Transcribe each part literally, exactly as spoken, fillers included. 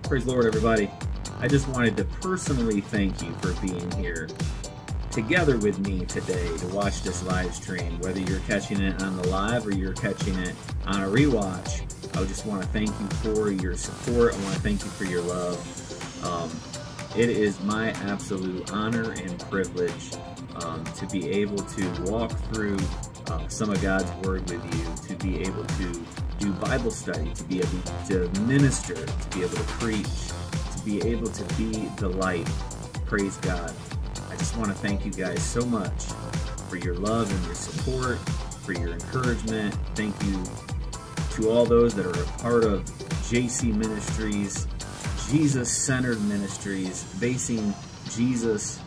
Praise the Lord, everybody. I just wanted to personally thank you for being here together with me today to watch this live stream. Whether you're catching it on the live or you're catching it on a rewatch, I just want to thank you for your support. I want to thank you for your love. Um, it is my absolute honor and privilege um, to be able to walk through uh, some of God's Word with you, to be able to do Bible study, to be able to minister, to be able to preach, to be able to be the light. Praise God. I just want to thank you guys so much for your love and your support, for your encouragement. Thank you to all those that are a part of J C Ministries, Jesus-centered ministries, basing Jesus,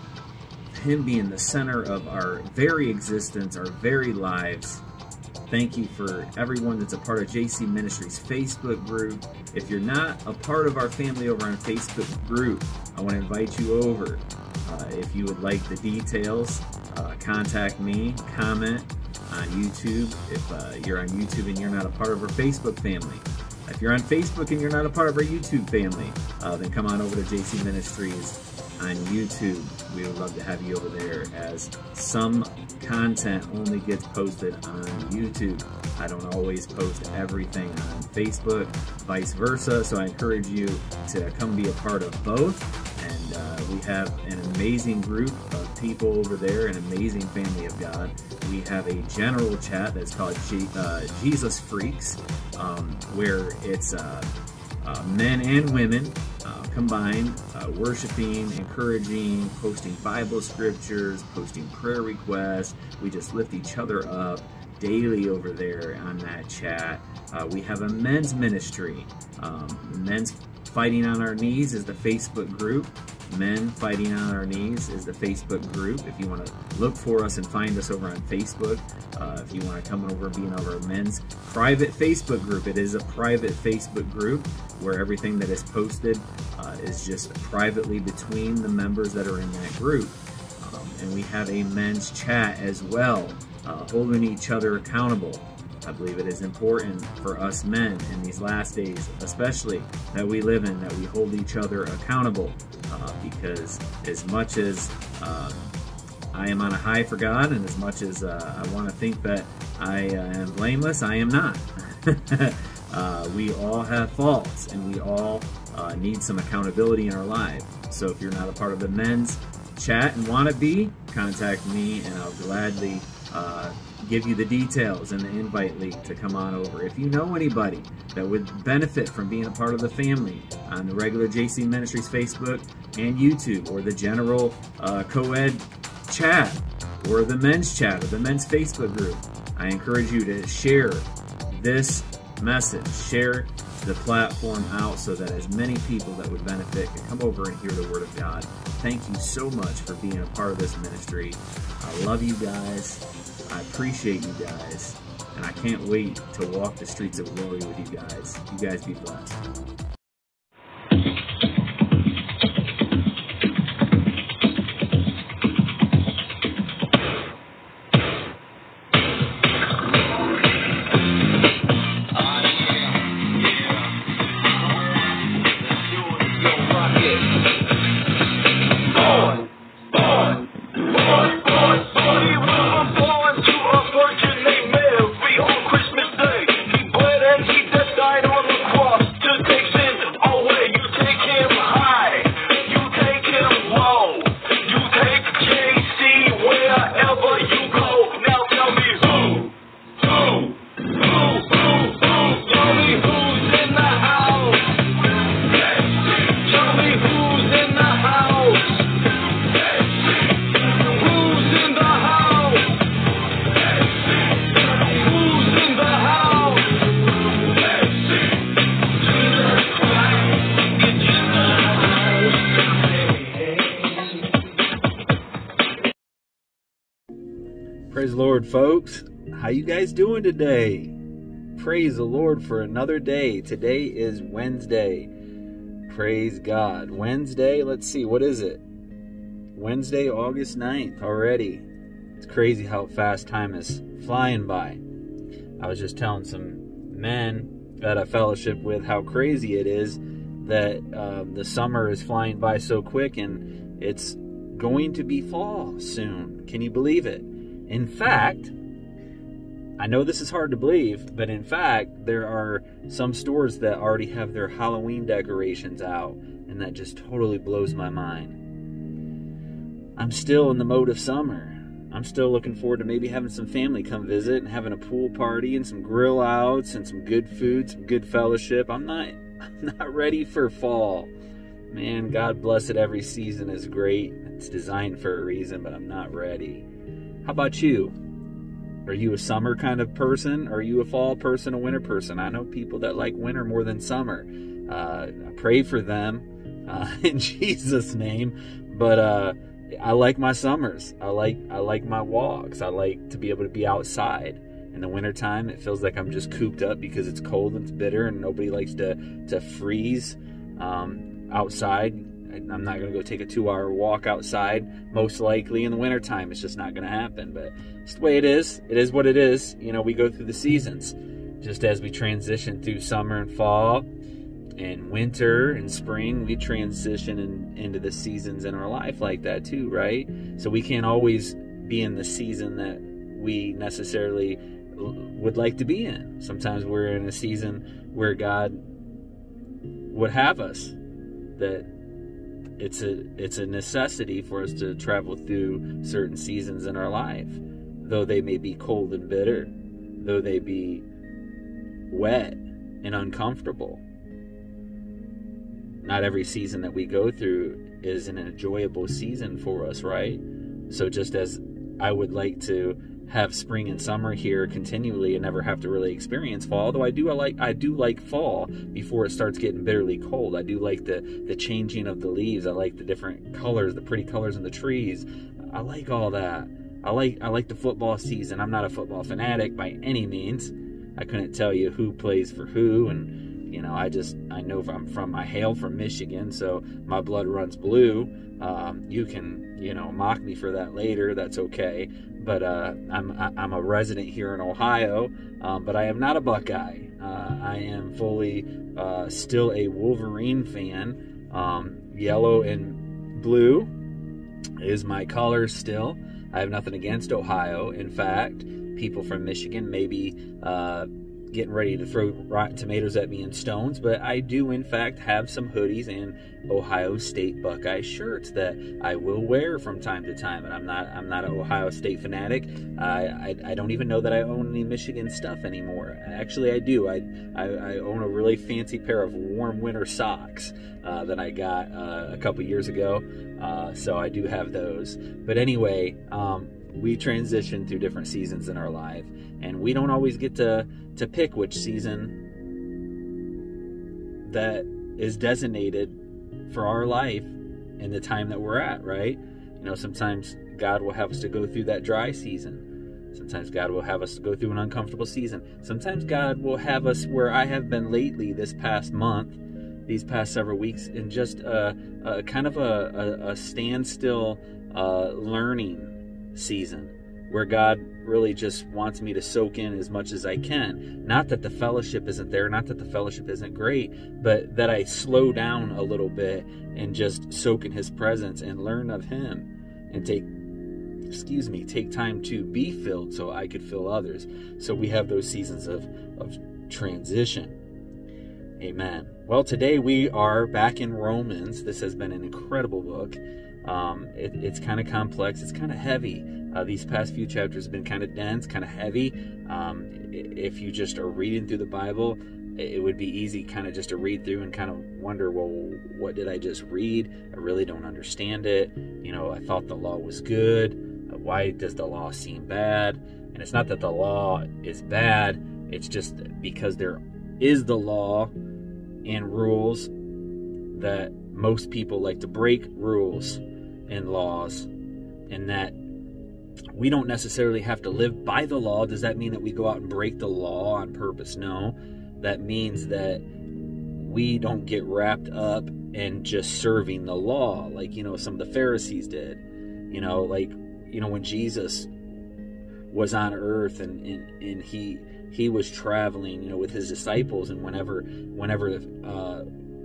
Him being the center of our very existence, our very lives. Thank you for everyone that's a part of J C Ministries Facebook group. If you're not a part of our family over on Facebook group, I want to invite you over. Uh, if you would like the details, uh, contact me, comment on YouTube. If uh, you're on YouTube and you're not a part of our Facebook family. If you're on Facebook and you're not a part of our YouTube family, uh, then come on over to J C Ministries on YouTube. We would love to have you over there, as some content only gets posted on YouTube. I don't always post everything on Facebook, vice versa, so I encourage you to come be a part of both. And uh, we have an amazing group of people over there, an amazing family of God. We have a general chat that's called G uh, Jesus Freaks, um, where it's uh, uh, men and women uh, combined, uh, worshiping, encouraging, posting Bible scriptures, posting prayer requests. We just lift each other up daily over there on that chat. Uh, we have a men's ministry. Um, men's Fighting on Our Knees is the Facebook group. Men Fighting on Our Knees is the Facebook group. If you want to look for us and find us over on Facebook, uh, if you want to come over and be in our men's private Facebook group, it is a private Facebook group where everything that is posted uh, is just privately between the members that are in that group. Um, and we have a men's chat as well, uh, holding each other accountable. I believe it is important for us men in these last days, especially that we live in, that we hold each other accountable, uh, because as much as um, I am on a high for God, and as much as uh, I want to think that I uh, am blameless, I am not. uh, we all have faults, and we all uh, need some accountability in our life. So if you're not a part of the men's chat and want to be, contact me, and I'll gladly uh, give you the details and the invite link to come on over. If you know anybody that would benefit from being a part of the family on the regular J C Ministries Facebook and YouTube, or the general uh, co-ed chat, or the men's chat, or the men's Facebook group, I encourage you to share this message, share the platform out, so that as many people that would benefit can come over and hear the Word of God. Thank you so much for being a part of this ministry. I love you guys. I appreciate you guys, and I can't wait to walk the streets of glory with you guys. You guys be blessed. Praise the Lord, folks. How you guys doing today? Praise the Lord for another day. Today is Wednesday. Praise God. Wednesday, let's see, what is it? Wednesday, August ninth already. It's crazy how fast time is flying by. I was just telling some men that I fellowship with how crazy it is that um, the summer is flying by so quick, and it's going to be fall soon. Can you believe it? In fact, I know this is hard to believe, but in fact, there are some stores that already have their Halloween decorations out, and that just totally blows my mind. I'm still in the mode of summer. I'm still looking forward to maybe having some family come visit and having a pool party and some grill outs and some good food, some good fellowship. I'm not, I'm not ready for fall. Man, God bless it. Every season is great. It's designed for a reason, but I'm not ready. How about you? Are you a summer kind of person? Are you a fall person, a winter person? I know people that like winter more than summer. Uh, I pray for them uh, in Jesus' name. But uh, I like my summers. I like I like my walks. I like to be able to be outside. In the wintertime, it feels like I'm just cooped up because it's cold and it's bitter, and nobody likes to, to freeze um, outside. I'm not going to go take a two-hour walk outside, most likely in the wintertime. It's just not going to happen. But it's the way it is. It is what it is. You know, we go through the seasons. Just as we transition through summer and fall and winter and spring, we transition in, into the seasons in our life like that too, right? So we can't always be in the season that we necessarily would like to be in. Sometimes we're in a season where God would have us, that it's a it's a necessity for us to travel through certain seasons in our life, though they may be cold and bitter, though they be wet and uncomfortable. Not every season that we go through is an enjoyable season for us, right? So just as I would like to have spring and summer here continually and never have to really experience fall, although I do I like I do like fall before it starts getting bitterly cold. I do like the the changing of the leaves. I like the different colors, the pretty colors in the trees. I like all that. I like I like the football season. I'm not a football fanatic by any means. I couldn't tell you who plays for who, and you know, I just I know if I'm from I hail from Michigan, so my blood runs blue. Um, you can you know mock me for that later. That's okay. But uh, I'm I'm a resident here in Ohio, um, but I am not a Buckeye. Uh, I am fully uh, still a Wolverine fan. Um, yellow and blue is my color still. I have nothing against Ohio. In fact, people from Michigan may be uh, getting ready to throw rotten tomatoes at me and stones, but I do in fact have some hoodies and Ohio State Buckeye shirts that I will wear from time to time. And I'm not I'm not an Ohio State fanatic. I I, I don't even know that I own any Michigan stuff anymore. Actually, I do. I I, I own a really fancy pair of warm winter socks uh, that I got uh, a couple years ago. Uh, so I do have those. But anyway, um, we transition through different seasons in our life, and we don't always get to to pick which season that is designated for our life in the time that we're at, right? You know, sometimes God will have us to go through that dry season. Sometimes God will have us to go through an uncomfortable season. Sometimes God will have us where I have been lately this past month, these past several weeks, in just a, a kind of a, a, a standstill uh, learning season, where God really just wants me to soak in as much as I can. Not that the fellowship isn't there, not that the fellowship isn't great, but that I slow down a little bit and just soak in His presence and learn of Him and take, excuse me, take time to be filled so I could fill others. So we have those seasons of, of transition. Amen. Well, today we are back in Romans. This has been an incredible book. Um, it, it's kind of complex. It's kind of heavy. Uh, these past few chapters have been kind of dense, kind of heavy. Um, if you just are reading through the Bible, it would be easy kind of just to read through and kind of wonder, well, what did I just read? I really don't understand it. You know, I thought the law was good. Why does the law seem bad? And it's not that the law is bad. It's just because there is the law and rules that most people like to break rules and laws, and that we don't necessarily have to live by the law. Does that mean that we go out and break the law on purpose? No. That means that we don't get wrapped up in just serving the law like, you know, some of the Pharisees did. You know, like, you know, when Jesus was on earth and, and, and he he was traveling, you know, with His disciples, and whenever whenever uh,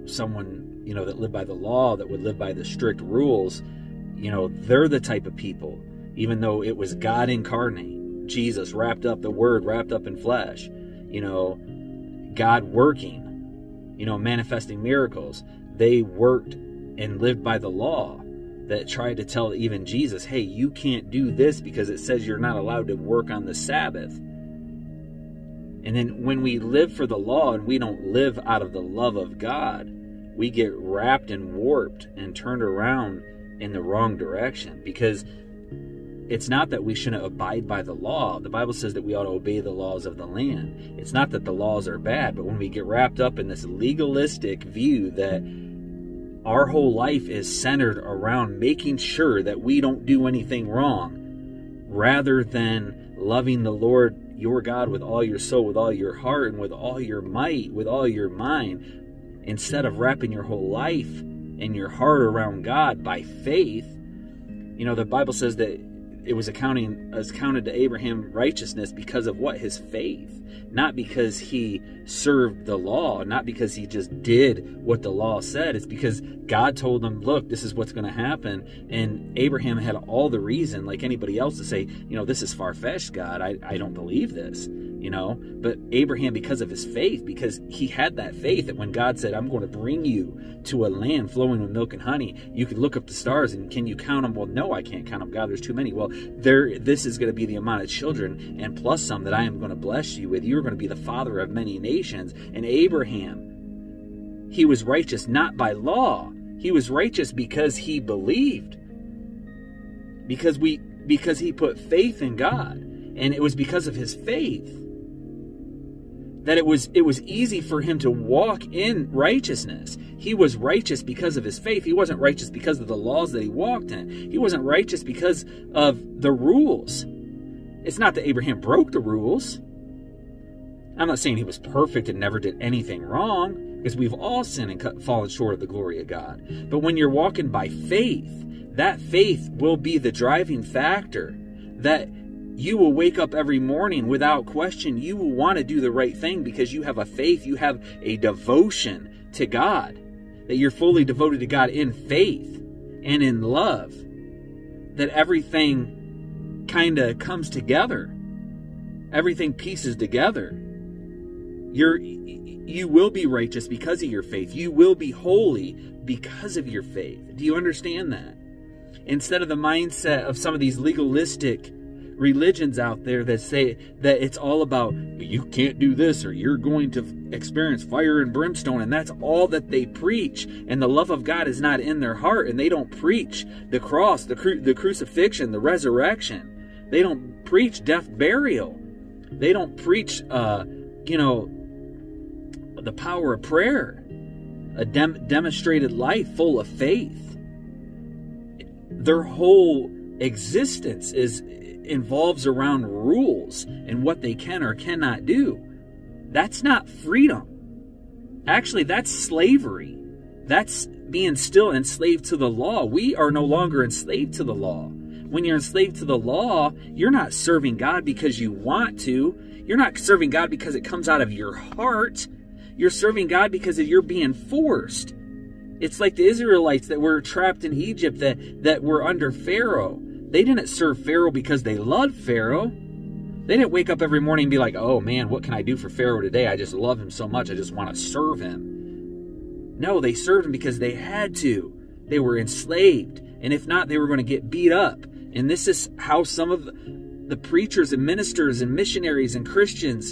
someone, you know, that lived by the law, that would live by the strict rules, you know, they're the type of people, even though it was God incarnate, Jesus wrapped up, the Word wrapped up in flesh, you know, God working, you know, manifesting miracles. They worked and lived by the law that tried to tell even Jesus, hey, you can't do this because it says you're not allowed to work on the Sabbath. And then when we live for the law and we don't live out of the love of God, we get wrapped and warped and turned around in the wrong direction, because it's not that we shouldn't abide by the law. The Bible says that we ought to obey the laws of the land. It's not that the laws are bad, but when we get wrapped up in this legalistic view that our whole life is centered around making sure that we don't do anything wrong, rather than loving the Lord your God with all your soul, with all your heart, and with all your might, with all your mind, instead of wrapping your whole life and your heart around God by faith. You know, the Bible says that it was accounting as counted to Abraham righteousness because of what? His faith. Not because he served the law, not because he just did what the law said. It's because God told him, look, this is what's going to happen. And Abraham had all the reason, like anybody else, to say, you know, this is far-fetched, God. I, I don't believe this, you know. But Abraham, because of his faith, because he had that faith that when God said, I'm going to bring you to a land flowing with milk and honey, you can look up the stars and can you count them? Well, no, I can't count them, God. There's too many. Well, there, this is going to be the amount of children, and plus some that I am going to bless you with. You're going to be the father of many nations. And Abraham, he was righteous not by law. He was righteous because he believed. Because we because he put faith in God. And it was because of his faith that it was it was easy for him to walk in righteousness. He was righteous because of his faith. He wasn't righteous because of the laws that he walked in. He wasn't righteous because of the rules. It's not that Abraham broke the rules. I'm not saying he was perfect and never did anything wrong, because we've all sinned and cut, fallen short of the glory of God. But when you're walking by faith, that faith will be the driving factor that you will wake up every morning without question. You will want to do the right thing because you have a faith, you have a devotion to God, that you're fully devoted to God in faith and in love, that everything kind of comes together. Everything pieces together. You're, you will be righteous because of your faith. You will be holy because of your faith. Do you understand that? Instead of the mindset of some of these legalistic religions out there that say that it's all about you can't do this or you're going to experience fire and brimstone, and that's all that they preach, and the love of God is not in their heart, and they don't preach the cross, the, cru the crucifixion, the resurrection. They don't preach death, burial. They don't preach, uh, you know, the power of prayer, a dem demonstrated life full of faith. Their whole existence is involves around rules and what they can or cannot do. That's not freedom. Actually, that's slavery. That's being still enslaved to the law. We are no longer enslaved to the law. When you're enslaved to the law, you're not serving God because you want to. You're not serving God because it comes out of your heart. You're serving God because you're being forced. It's like the Israelites that were trapped in Egypt, that, that were under Pharaoh. They didn't serve Pharaoh because they loved Pharaoh. They didn't wake up every morning and be like, oh man, what can I do for Pharaoh today? I just love him so much. I just want to serve him. No, they served him because they had to. They were enslaved. And if not, they were going to get beat up. And this is how some of the preachers and ministers and missionaries and Christians,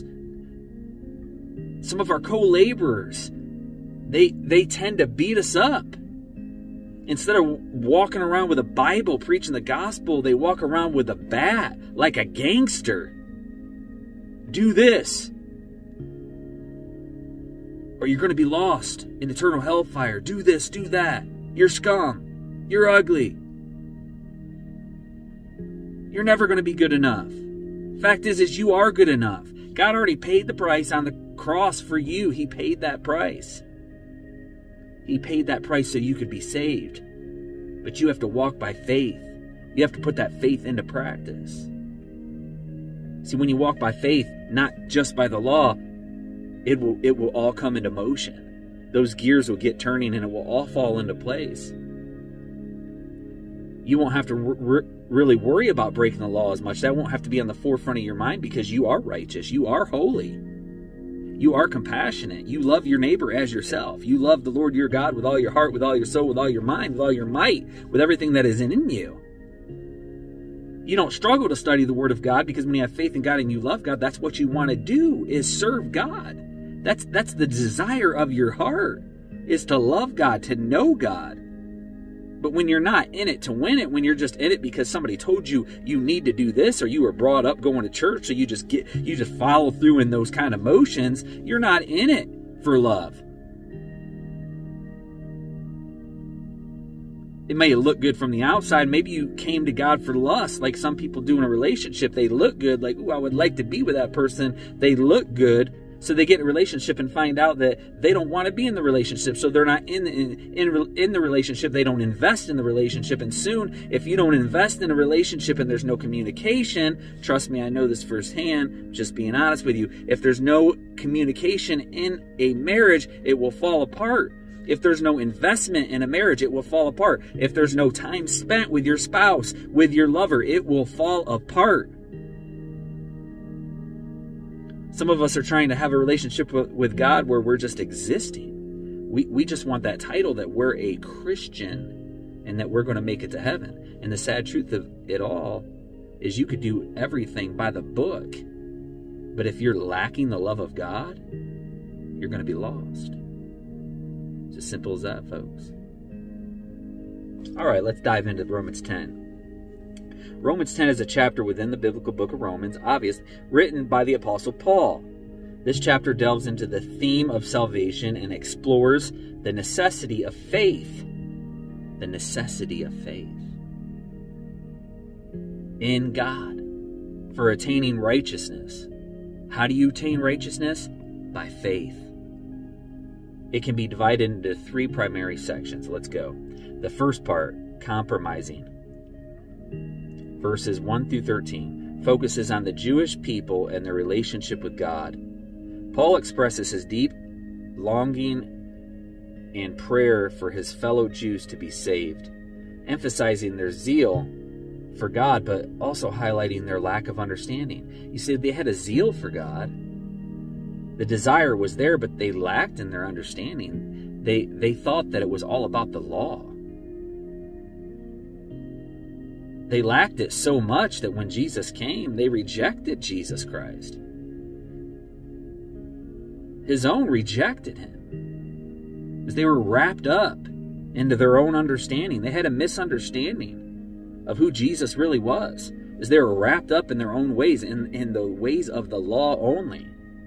some of our co-laborers, they, they tend to beat us up. Instead of walking around with a Bible, preaching the gospel, they walk around with a bat like a gangster. Do this, or you're going to be lost in eternal hellfire. Do this, do that. You're scum. You're ugly. You're never going to be good enough. Fact is, is you are good enough. God already paid the price on the cross for you. He paid that price. He paid that price so you could be saved. But you have to walk by faith. You have to put that faith into practice. See, when you walk by faith, not just by the law, it will, it will all come into motion. those gears will get turning and it will all fall into place. You won't have to re- really worry about breaking the law as much. That won't have to be on the forefront of your mind because you are righteous. You are holy. You are compassionate. You love your neighbor as yourself. You love the Lord your God with all your heart, with all your soul, with all your mind, with all your might, with everything that is in you. You don't struggle to study the Word of God because when you have faith in God and you love God, that's what you want to do, is serve God. That's, that's the desire of your heart, is to love God, to know God. But when you're not in it to win it, when you're just in it because somebody told you you need to do this, or you were brought up going to church, so you just get you just follow through in those kind of motions, you're not in it for love. It may look good from the outside. Maybe you came to God for lust, like some people do in a relationship. They look good, like, ooh, I would like to be with that person. They look good. So they get in a relationship and find out that they don't want to be in the relationship. So they're not in, in, in, in the relationship. They don't invest in the relationship. And soon, if you don't invest in a relationship and there's no communication, trust me, I know this firsthand, just being honest with you, if there's no communication in a marriage, it will fall apart. If there's no investment in a marriage, it will fall apart. If there's no time spent with your spouse, with your lover, it will fall apart. Some of us are trying to have a relationship with, with God where we're just existing. We, we just want that title that we're a Christian and that we're going to make it to heaven. And the sad truth of it all is you could do everything by the book, but if you're lacking the love of God, you're going to be lost. It's as simple as that, folks. All right, let's dive into Romans ten. Romans ten is a chapter within the biblical book of Romans, obvious, written by the Apostle Paul. This chapter delves into the theme of salvation and explores the necessity of faith. The necessity of faith in God for attaining righteousness. How do you attain righteousness? By faith. It can be divided into three primary sections. Let's go. The first part, compromising. Verses one through thirteen, focuses on the Jewish people and their relationship with God. Paul expresses his deep longing and prayer for his fellow Jews to be saved, emphasizing their zeal for God, but also highlighting their lack of understanding. You see, they had a zeal for God. The desire was there, but they lacked in their understanding. They, they thought that it was all about the law. They lacked it so much that when Jesus came, they rejected Jesus Christ. His own rejected him because they were wrapped up into their own understanding. They had a misunderstanding of who Jesus really was, as they were wrapped up in their own ways, in, in the ways of the law only.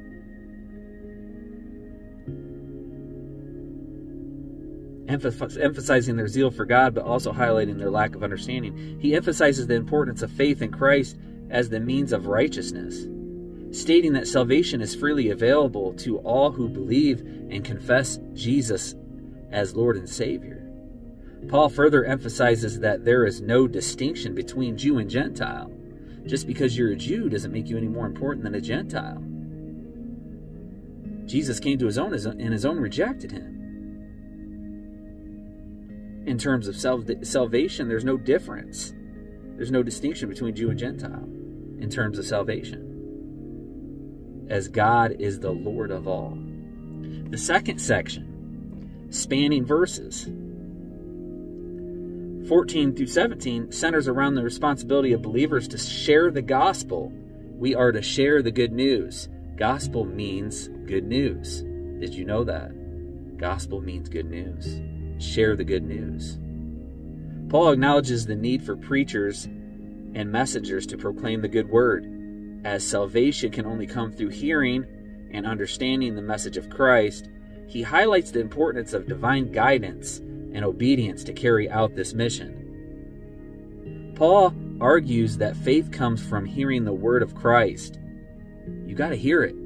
Emphasizing their zeal for God, but also highlighting their lack of understanding. He emphasizes the importance of faith in Christ as the means of righteousness, stating that salvation is freely available to all who believe and confess Jesus as Lord and Savior. Paul further emphasizes that there is no distinction between Jew and Gentile. Just because you're a Jew doesn't make you any more important than a Gentile. Jesus came to his own, and his own rejected him. In terms of salvation, there's no difference. There's no distinction between Jew and Gentile in terms of salvation, as God is the Lord of all. The second section, spanning verses fourteen through seventeen, centers around the responsibility of believers to share the gospel. We are to share the good news. Gospel means good news. Did you know that? Gospel means good news. Share the good news. Paul acknowledges the need for preachers and messengers to proclaim the good word, as salvation can only come through hearing and understanding the message of Christ. He highlights the importance of divine guidance and obedience to carry out this mission. Paul argues that faith comes from hearing the word of Christ. You got to hear it.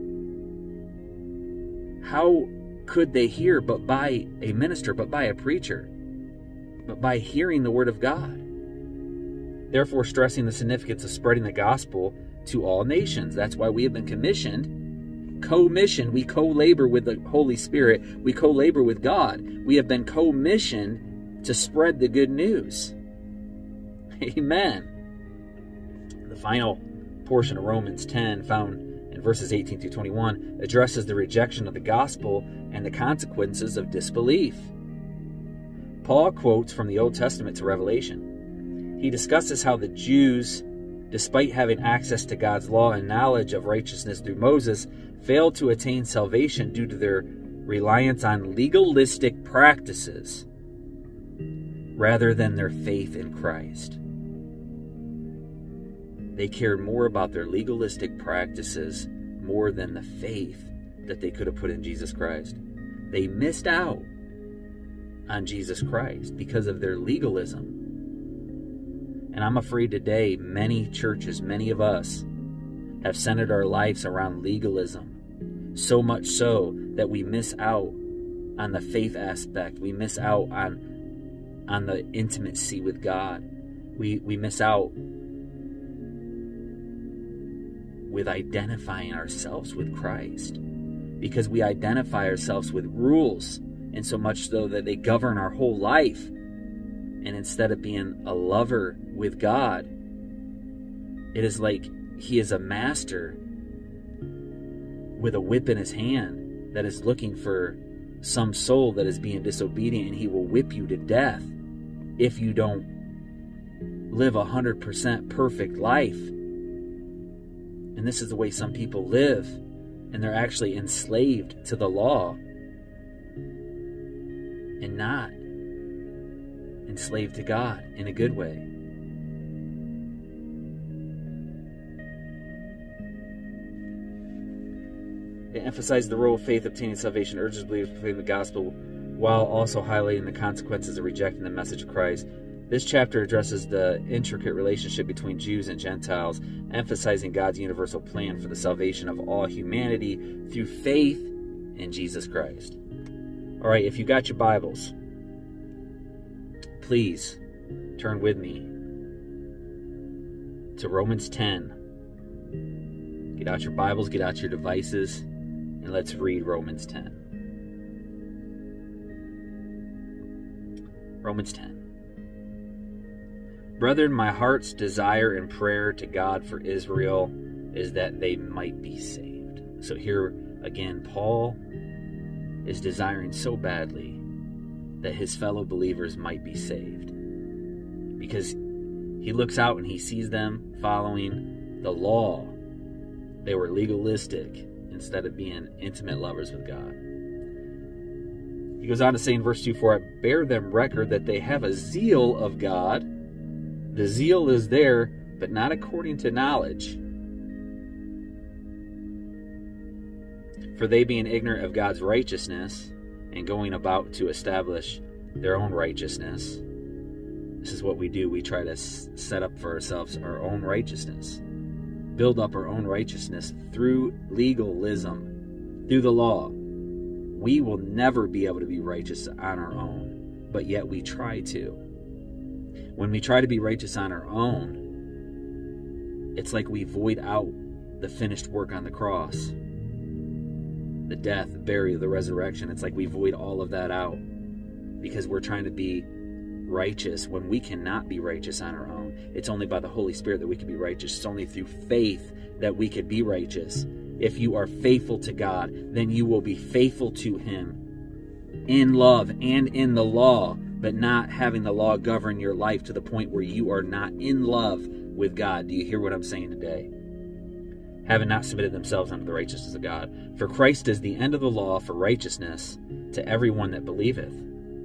How could they hear but by a minister, but by a preacher, but by hearing the word of God? Therefore, stressing the significance of spreading the gospel to all nations. That's why we have been commissioned. co-mission. We co-labor with the Holy Spirit. We co-labor with God. We have been co-missioned to spread the good news. Amen. The final portion of Romans ten, found in verses eighteen through twenty-one, addresses the rejection of the gospel and the consequences of disbelief. Paul quotes from the Old Testament to Revelation. He discusses how the Jews, despite having access to God's law and knowledge of righteousness through Moses, failed to attain salvation due to their reliance on legalistic practices rather than their faith in Christ. They cared more about their legalistic practices more than the faith that they could have put in Jesus Christ. They missed out on Jesus Christ because of their legalism. And I'm afraid today, many churches, many of us, have centered our lives around legalism. So much so that we miss out on the faith aspect. We miss out on, on the intimacy with God. We, we miss out with identifying ourselves with Christ, because we identify ourselves with rules, and so much so that they govern our whole life. And instead of being a lover with God, it is like he is a master with a whip in his hand that is looking for some soul that is being disobedient, and he will whip you to death if you don't live a hundred percent perfect life. And this is the way some people live, and they're actually enslaved to the law and not enslaved to God in a good way. It emphasizes the role of faith obtaining salvation, urges believers to proclaim the gospel, while also highlighting the consequences of rejecting the message of Christ. This chapter addresses the intricate relationship between Jews and Gentiles, emphasizing God's universal plan for the salvation of all humanity through faith in Jesus Christ. All right, if you got your Bibles, please turn with me to Romans ten. Get out your Bibles, get out your devices, and let's read Romans ten. Romans ten. Brethren, my heart's desire and prayer to God for Israel is that they might be saved. So here again, Paul is desiring so badly that his fellow believers might be saved, because he looks out and he sees them following the law. They were legalistic instead of being intimate lovers with God. He goes on to say in verse two, for I bear them record that they have a zeal of God. The zeal is there, but not according to knowledge. For they, being ignorant of God's righteousness and going about to establish their own righteousness. This is what we do. We try to set up for ourselves our own righteousness. Build up our own righteousness through legalism, through the law. We will never be able to be righteous on our own, but yet we try to. When we try to be righteous on our own, it's like we void out the finished work on the cross. The death, the burial, the resurrection. It's like we void all of that out because we're trying to be righteous when we cannot be righteous on our own. It's only by the Holy Spirit that we can be righteous. It's only through faith that we can be righteous. If you are faithful to God, then you will be faithful to Him in love and in the law, but not having the law govern your life to the point where you are not in love with God. Do you hear what I'm saying today? Having not submitted themselves unto the righteousness of God. For Christ is the end of the law for righteousness to everyone that believeth.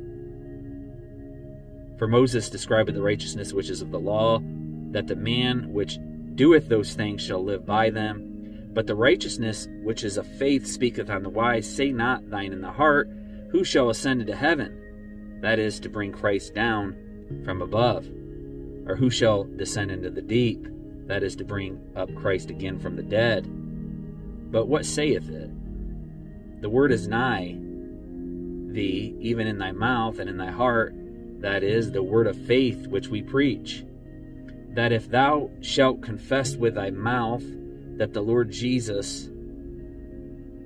For Moses described the righteousness which is of the law, that the man which doeth those things shall live by them. But the righteousness which is of faith speaketh on the wise. Say not thine in the heart, who shall ascend into heaven? That is, to bring Christ down from above. Or who shall descend into the deep? That is, to bring up Christ again from the dead. But what saith it? The word is nigh thee, even in thy mouth and in thy heart. That is, the word of faith which we preach. That if thou shalt confess with thy mouth that the Lord Jesus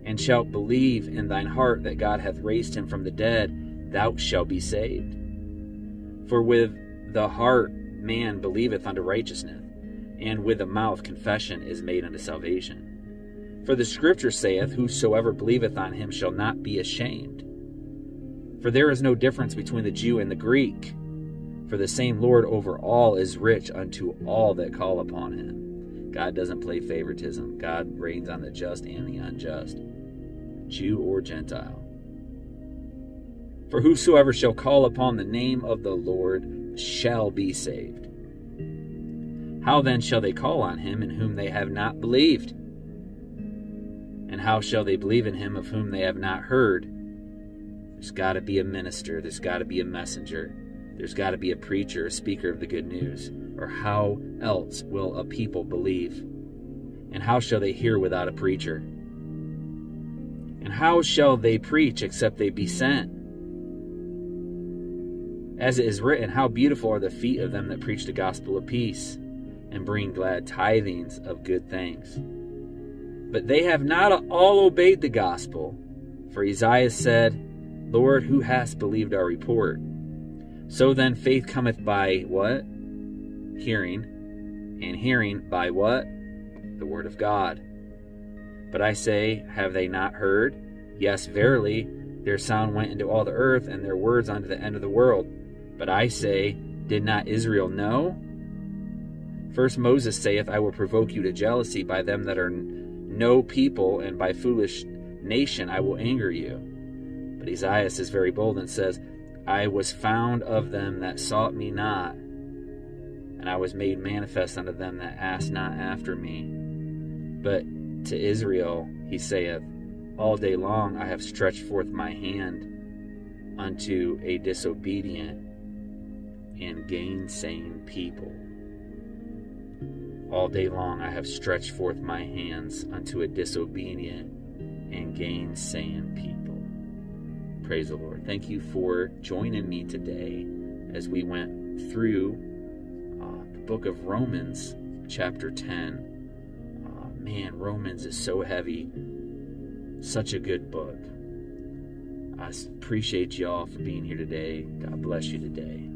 and shalt believe in thine heart that God hath raised him from the dead, thou shalt be saved. For with the heart man believeth unto righteousness, and with the mouth confession is made unto salvation. For the scripture saith, whosoever believeth on him shall not be ashamed. For there is no difference between the Jew and the Greek, for the same Lord over all is rich unto all that call upon him. God doesn't play favoritism. God reigns on the just and the unjust, Jew or Gentile. For whosoever shall call upon the name of the Lord shall be saved. How then shall they call on him in whom they have not believed? And how shall they believe in him of whom they have not heard? There's got to be a minister. There's got to be a messenger. There's got to be a preacher, a speaker of the good news. Or how else will a people believe? And how shall they hear without a preacher? And how shall they preach except they be sent? As it is written, how beautiful are the feet of them that preach the gospel of peace, and bring glad tidings of good things. But they have not all obeyed the gospel. For Isaiah said, Lord, who hast believed our report? So then faith cometh by what? Hearing. And hearing by what? The word of God. But I say, have they not heard? Yes, verily, their sound went into all the earth, and their words unto the end of the world. But I say, did not Israel know? First Moses saith, I will provoke you to jealousy by them that are no people, and by foolish nation I will anger you. But Isaiah is very bold and says, I was found of them that sought me not, and I was made manifest unto them that asked not after me. But to Israel he saith, all day long I have stretched forth my hand unto a disobedient and gainsaying people. All day long I have stretched forth my hands unto a disobedient and gainsaying people. Praise the Lord. Thank you for joining me today as we went through uh, the book of Romans, chapter ten. Uh, man, Romans is so heavy. Such a good book. I appreciate y'all for being here today. God bless you today.